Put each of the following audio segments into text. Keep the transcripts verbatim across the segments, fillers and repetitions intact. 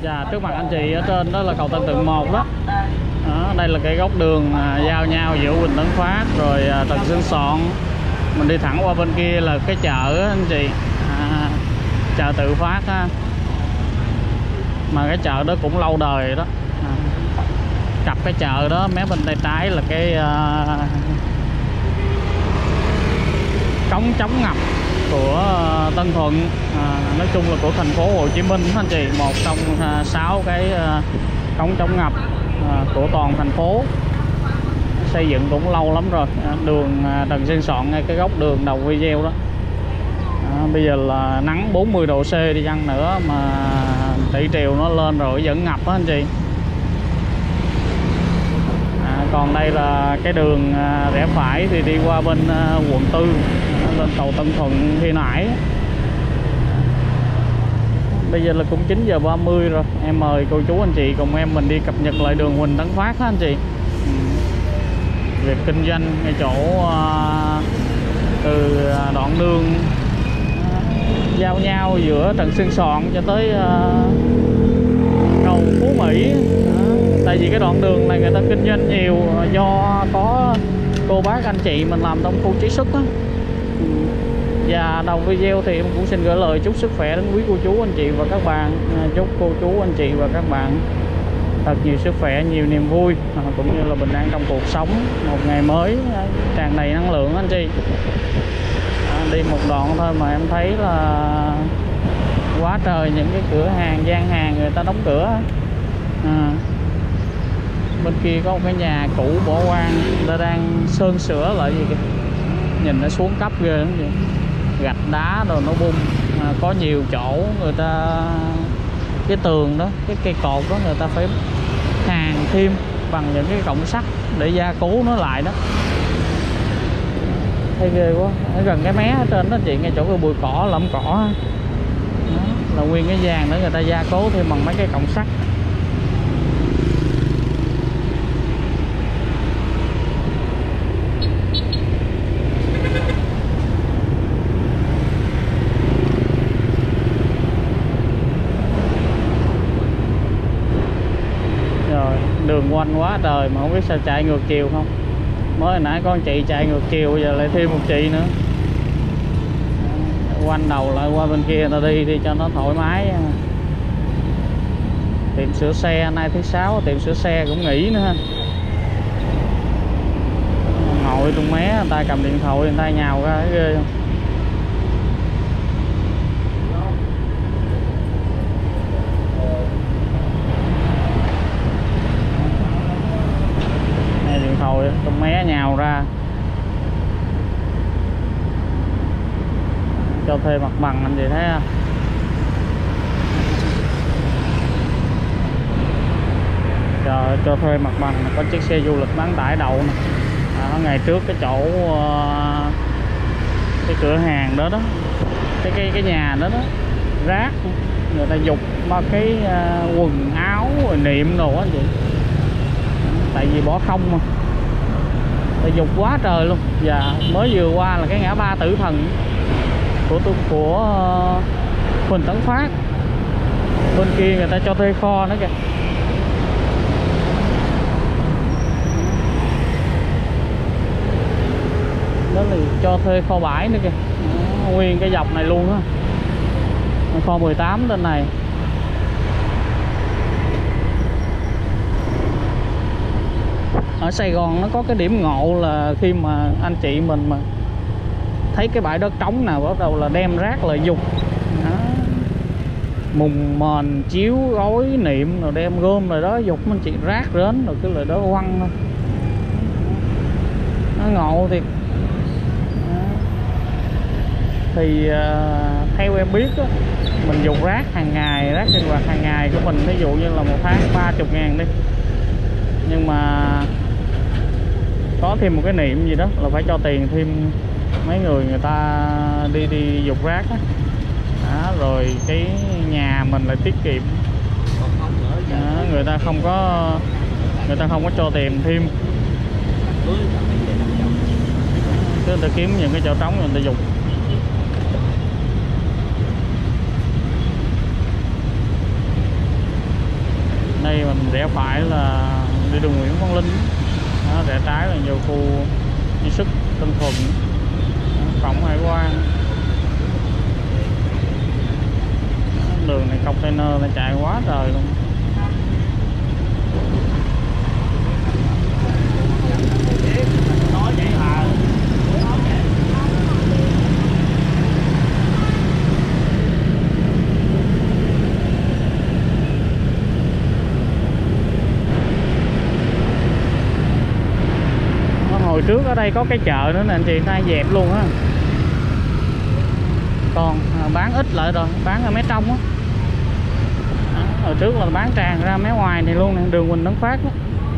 Và trước mặt anh chị ở trên đó là cầu Tân Tự một đó. Đó, đây là cái góc đường à, giao nhau giữa Huỳnh Tấn Phát rồi à, Trần Xuân Soạn. Mình đi thẳng qua bên kia là cái chợ á anh chị, à, chợ Tự Phát á. Mà cái chợ đó cũng lâu đời rồi đó. À, cặp cái chợ đó mé bên tay trái là cái à, cống chống ngập của Tân Thuận, à, nói chung là của thành phố Hồ Chí Minh anh chị, một trong à, sáu cái à, cống chống ngập à, của toàn thành phố, xây dựng cũng lâu lắm rồi. À, đường à, Trần Xuân Soạn ngay cái góc đường đầu video đó. À, bây giờ là nắng bốn mươi độ C đi chăng nữa mà thủy triều nó lên rồi vẫn ngập đó anh chị. À, còn đây là cái đường à, rẽ phải thì đi qua bên à, quận tư lên cầu Tân Thuận khi nãy. Bây giờ là cũng chín giờ ba mươi rồi. Em mời cô chú anh chị cùng em mình đi cập nhật lại đường Huỳnh Tấn Phát đó anh chị. Việc kinh doanh ngay chỗ uh, từ đoạn đường uh, giao nhau giữa Trần Xuân Soạn cho tới uh, cầu Phú Mỹ. Uh, tại vì cái đoạn đường này người ta kinh doanh nhiều do có cô bác anh chị mình làm trong khu chế xuất đó. Và đầu video thì em cũng xin gửi lời chúc sức khỏe đến quý cô chú anh chị và các bạn. Chúc cô chú anh chị và các bạn thật nhiều sức khỏe, nhiều niềm vui cũng như là bình an trong cuộc sống, một ngày mới tràn đầy năng lượng anh chị. À, đi một đoạn thôi mà em thấy là quá trời những cái cửa hàng, gian hàng người ta đóng cửa. À, bên kia có một cái nhà cũ bỏ hoang, người ta đang sơn sửa lại gì kìa, nhìn nó xuống cấp ghê lắm vậy. Gạch đá rồi nó bung, à, có nhiều chỗ người ta cái tường đó, cái cây cột đó người ta phải hàn thêm bằng những cái cọng sắt để gia cố nó lại đó. Thấy ghê quá. Ở gần cái mé ở trên đó chị, ngay chỗ cái bụi cỏ lẫm cỏ đó, là nguyên cái vàng đó người ta gia cố thêm bằng mấy cái cọng sắt. Đường quanh quá trời mà không biết sao chạy ngược chiều không. Mới hồi nãy con chị chạy ngược chiều, giờ lại thêm một chị nữa. Quanh đầu lại qua bên kia ta đi đi cho nó thoải mái. Tiệm sửa xe nay thứ sáu, tiệm sửa xe cũng nghỉ nữa. Ngồi trong mé người ta cầm điện thoại, người ta nhào ra thấy ghê không. Thôi con mé nhào ra cho thuê mặt bằng anh chị thấy không? Trời, cho thuê mặt bằng có chiếc xe du lịch bán tải đậu nè. À, ngày trước cái chỗ uh, cái cửa hàng đó đó, cái cái cái nhà đó đó rác người ta dục ba cái uh, quần áo rồi niệm đồ á chị, tại vì bỏ không mà dục quá trời luôn. Và mới vừa qua là cái ngã ba Tử Thần của tôi của uh, Huỳnh Tấn Phát. Bên kia người ta cho thuê kho nữa kìa. Đó là cho thuê kho bãi nữa kìa. Đó, nguyên cái dọc này luôn á. Kho mười tám trên này. Ở Sài Gòn nó có cái điểm ngộ là khi mà anh chị mình mà thấy cái bãi đất trống nào bắt đầu là đem rác là dục. Đó. Mùng mền chiếu gối niệm rồi đem gom rồi đó dục anh chị, rác rến rồi cái lời đó quăng thôi. Nó ngộ thiệt. Thì uh, theo em biết đó, mình dục rác hàng ngày, rác sinh hoạt hàng ngày của mình, ví dụ như là một tháng ba mươi ngàn đi, nhưng mà có thêm một cái niệm gì đó là phải cho tiền thêm mấy người người ta đi đi dục rác á. Đó, rồi cái nhà mình lại tiết kiệm. Đó, người ta không có người ta không có cho tiền thêm, cứ người ta kiếm những cái chỗ trống người ta dục. rẽ phải là đi đường Nguyễn Văn Linh. Đó, rẽ trái là vô khu Di Sức Tân Thuận, cổng hải quan. Đường này container nó chạy quá trời luôn. Hồi trước ở đây có cái chợ nữa nè anh chị, nay dẹp luôn á. Còn bán ít lại rồi, bán ở mé trong á. Hồi trước là bán tràn ra mé ngoài này luôn nè, đường Huỳnh Tấn Phát đó.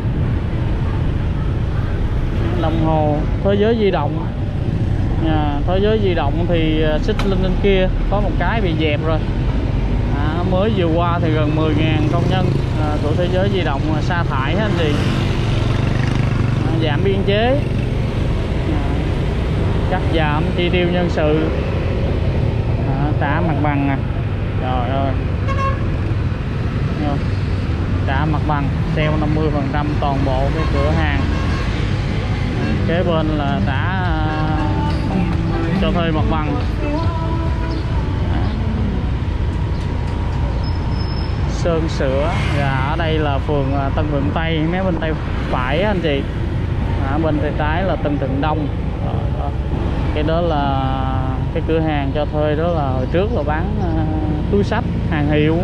Đồng hồ thế giới di động, à, thế giới di động thì xích lên bên kia có một cái bị dẹp rồi. À, mới vừa qua thì gần mười ngàn công nhân à, của thế giới di động sa thải hết anh chị. À, giảm biên chế, à, cắt giảm chi tiêu nhân sự, à, trả mặt bằng nè. Trời ơi, trả mặt bằng sale năm mươi phần trăm toàn bộ cái cửa hàng. Kế bên là đã cho thuê mặt bằng. Sơn sửa, và ở đây là phường Tân Thuận Tây, mé bên tay phải anh chị. À, bên tay trái là Tân Thuận Đông. Đó, đó. Cái đó là cái cửa hàng cho thuê, đó là hồi trước là bán uh, túi xách hàng hiệu.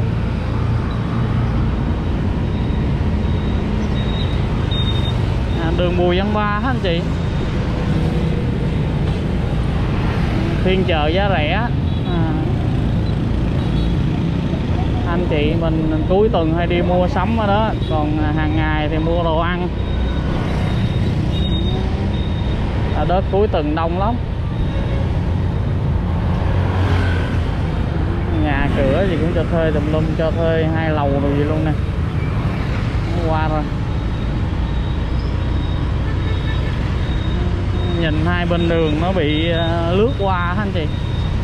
À, đường Bùi Văn Ba anh chị, phiên chợ giá rẻ. À, anh chị mình cuối tuần hay đi mua sắm ở đó, còn hàng ngày thì mua đồ ăn. Ở đó cuối tuần đông lắm, nhà cửa gì cũng cho thuê tùm lum, cho thuê hai lầu rồi gì luôn nè. Qua rồi, nhìn hai bên đường nó bị lướt qua anh chị.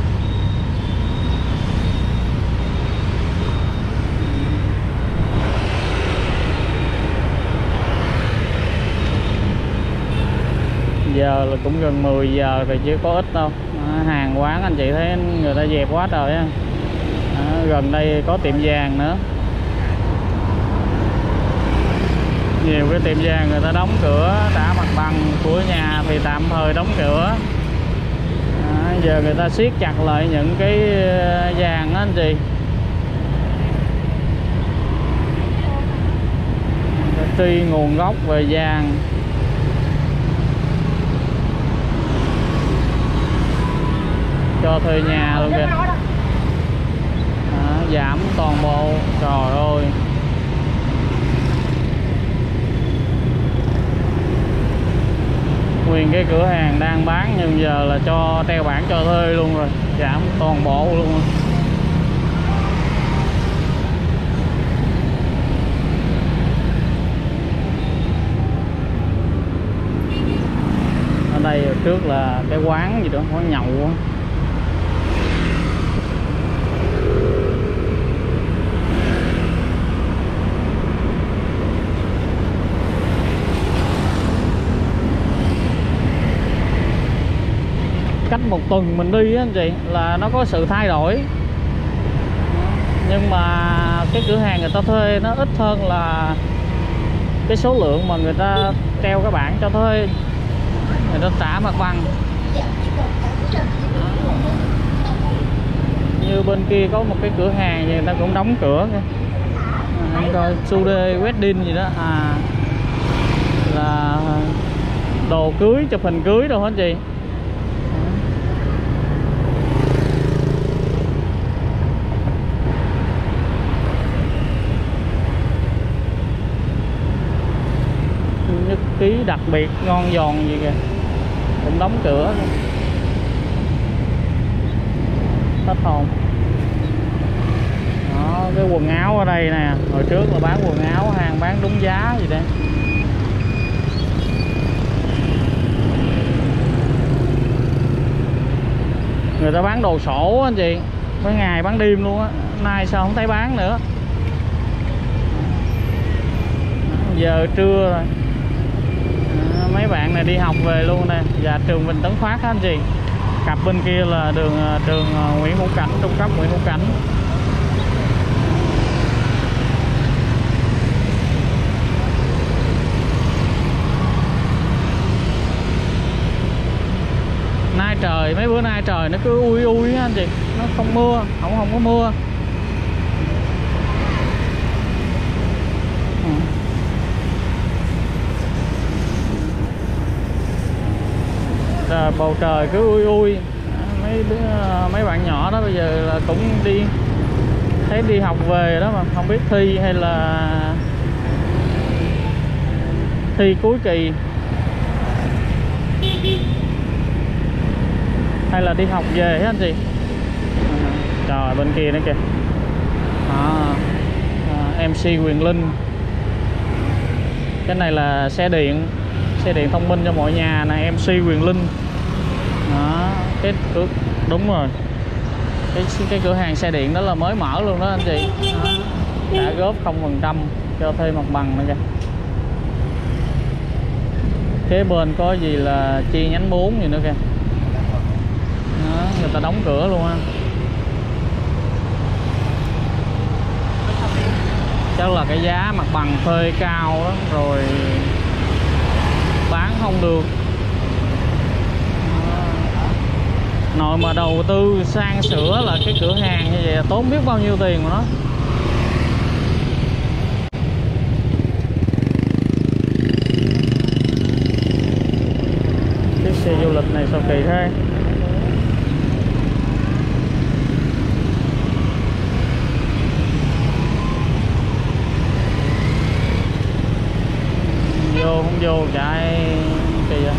Giờ là cũng gần mười giờ rồi chứ có ít đâu. À, hàng quán anh chị thấy người ta dẹp quá trời á. À, gần đây có tiệm vàng nữa, nhiều cái tiệm vàng người ta đóng cửa, trả mặt bằng của nhà thì tạm thời đóng cửa. À, giờ người ta siết chặt lại những cái vàng đó anh chị. Truy nguồn gốc về vàng. Cho thuê nhà luôn kìa. À, giảm toàn bộ. Trời ơi, nguyên cái cửa hàng đang bán nhưng giờ là cho treo bảng cho thuê luôn rồi, giảm toàn bộ luôn. Ở đây trước là cái quán gì đó, quán nhậu á. Cách một tuần mình đi á anh chị là nó có sự thay đổi, nhưng mà cái cửa hàng người ta thuê nó ít hơn là cái số lượng mà người ta treo cái bảng cho thuê, người ta trả mặt bằng. Như bên kia có một cái cửa hàng người ta cũng đóng cửa kìa. À, coi Sude Wedding gì đó, à là đồ cưới, chụp hình cưới đâu hết chị. Nhất ký đặc biệt ngon giòn gì kìa cũng đóng cửa. Hết hồn. Đó, cái quần áo ở đây nè, hồi trước là bán quần áo, hàng bán đúng giá gì đây. Người ta bán đồ sổ anh chị, mấy ngày bán đêm luôn á, nay sao không thấy bán nữa. giờ trưa rồi. À, mấy bạn này đi học về luôn nè. Dạ trường Huỳnh Tấn Phát anh chị. Cặp bên kia là đường trường Nguyễn Hữu Cảnh, trung cấp Nguyễn Hữu Cảnh. Nay trời, mấy bữa nay trời nó cứ ui ui á anh chị, nó không mưa, không không có mưa. Trời, bầu trời cứ ui ui. Mấy đứa, mấy bạn nhỏ đó bây giờ là cũng đi, thấy đi học về đó mà không biết thi hay là thi cuối kỳ hay là đi học về hết anh chị. À, trời bên kia nữa kìa. À, à, em xê Quyền Linh. Cái này là xe điện, xe điện thông minh cho mọi nhà này, em xê Quyền Linh. Đó, cái cửa, đúng rồi. Cái cái cửa hàng xe điện đó là mới mở luôn đó anh chị. Đó, đã góp không phần trăm cho thuê mặt bằng nữa kìa. Kế bên có gì là chi nhánh bốn gì nữa kìa. Đó, người ta đóng cửa luôn ha. Chắc là cái giá mặt bằng thuê cao đó, rồi bán không được. Nội mà đầu tư sang sửa là cái cửa hàng như vậy tốn biết bao nhiêu tiền mà nó. Chiếc xe du lịch này sao kỳ thế. Vô không vô chạy kỳ vậy.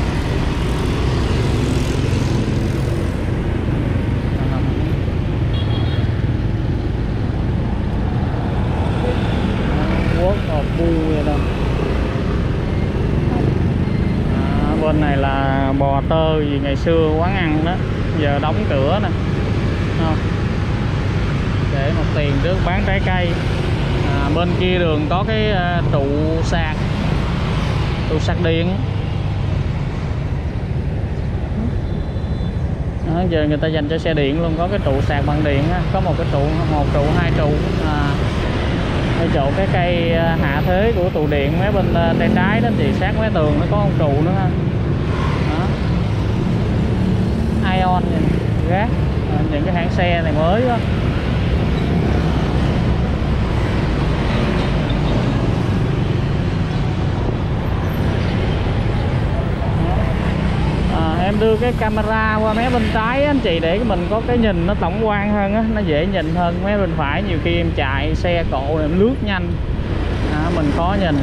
Quốc ở bu vậy đâu. À, bên này là bò tơ gì ngày xưa quán ăn đó, giờ đóng cửa nè. Không. Để một tiền trước bán trái cây. À, bên kia đường có cái uh, trụ sạc, trụ sạc điện. Đó, giờ người ta dành cho xe điện luôn, có cái trụ sạc bằng điện á, có một cái trụ, một trụ, hai trụ. À, ở chỗ cái cây hạ thế của trụ điện mấy bên tay trái đó thì sát mấy tường nó có một trụ nữa ha. Đó. Ion gác, à, những cái hãng xe này mới đó. À, em đưa cái camera qua mé bên trái anh chị để mình có cái nhìn nó tổng quan hơn á, nó dễ nhìn hơn. Mé bên phải nhiều khi em chạy xe cộ này lướt nhanh, à, mình khó nhìn.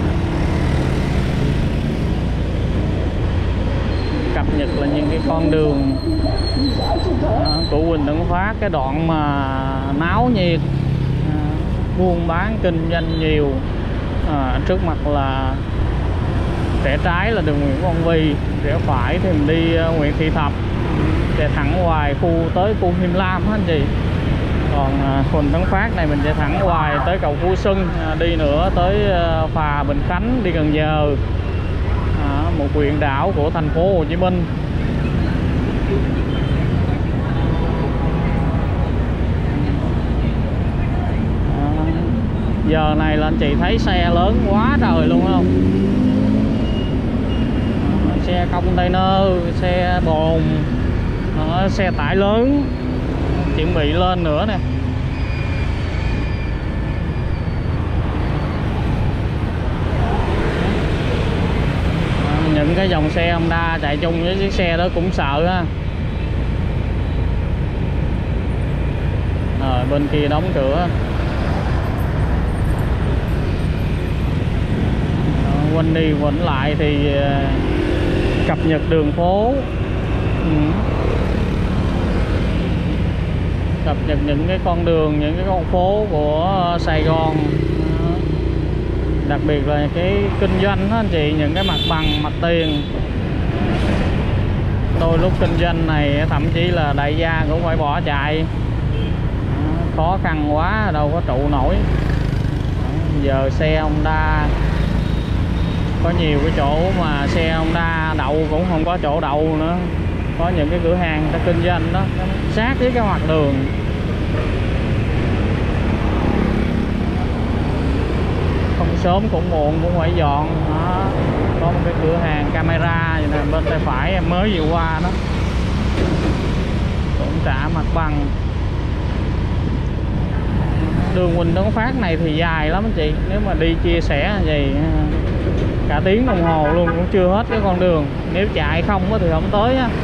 Cập nhật là những cái con đường à, của Huỳnh Tấn Phát, cái đoạn mà náo nhiệt, à, buôn bán kinh doanh nhiều. À, trước mặt là rẽ trái là đường Nguyễn Văn Vi, rẽ phải thì mình đi uh, Nguyễn Thị Thập, chạy thẳng hoài khu tới khu Him Lam hết anh chị. Còn uh, Huỳnh Tấn Phát này mình chạy thẳng hoài tới cầu Phú Xuân, uh, đi nữa tới uh, phà Bình Khánh, đi Cần Giờ, uh, một huyện đảo của thành phố Hồ Chí Minh. Uh, giờ này là anh chị thấy xe lớn quá trời luôn không? Xe container, xe bồn, đó, xe tải lớn chuẩn bị lên nữa nè. Những cái dòng xe Honda chạy chung với chiếc xe đó cũng sợ ha. Rồi bên kia đóng cửa. Quanh đi quẩn lại thì cập nhật đường phố, ừ. Cập nhật những cái con đường, những cái con phố của Sài Gòn. Đặc biệt là cái kinh doanh đó anh chị, những cái mặt bằng, mặt tiền. Đôi lúc kinh doanh này thậm chí là đại gia cũng phải bỏ chạy, khó khăn quá đâu có trụ nổi. Giờ xe Honda Có nhiều cái chỗ mà xe Honda đậu cũng không có chỗ đậu nữa. Có những cái cửa hàng ta kinh doanh đó sát với cái mặt đường. Không sớm cũng muộn cũng phải dọn đó. Có một cái cửa hàng camera vậy nè, bên tay phải em mới vừa qua đó, cũng trả mặt bằng. Đường Huỳnh Tấn Phát này thì dài lắm anh chị, nếu mà đi chia sẻ gì cả tiếng đồng hồ luôn cũng chưa hết cái con đường. Nếu chạy không thì không tới á.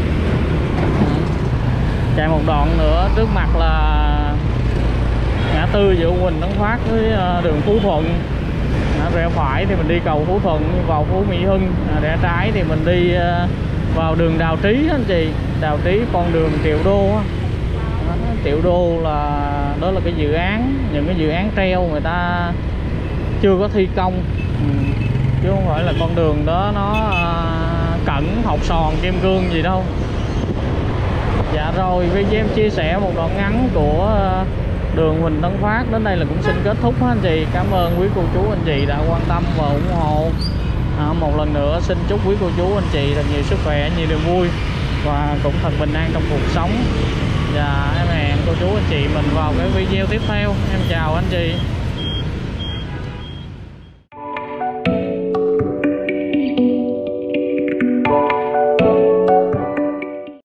Chạy một đoạn nữa trước mặt là ngã tư giữa Huỳnh Tấn Phát với đường Phú Thuận. Rẽ phải thì mình đi cầu Phú Thuận vào Phú Mỹ Hưng, rẽ trái thì mình đi vào đường Đào Trí anh chị. Đào Trí con đường Triệu Đô á. Triệu Đô là đó là cái dự án, những cái dự án treo người ta chưa có thi công, ừ. Chứ không phải là con đường đó nó cẩn học sòn kim cương gì đâu. Dạ rồi, video em chia sẻ một đoạn ngắn của đường Huỳnh Tấn Phát đến đây là cũng xin kết thúc anh chị. Cảm ơn quý cô chú anh chị đã quan tâm và ủng hộ. À, một lần nữa xin chúc quý cô chú anh chị thật nhiều sức khỏe, nhiều niềm vui và cũng thật bình an trong cuộc sống. Và em hẹn cô chú anh chị mình vào cái video tiếp theo. Em chào anh chị.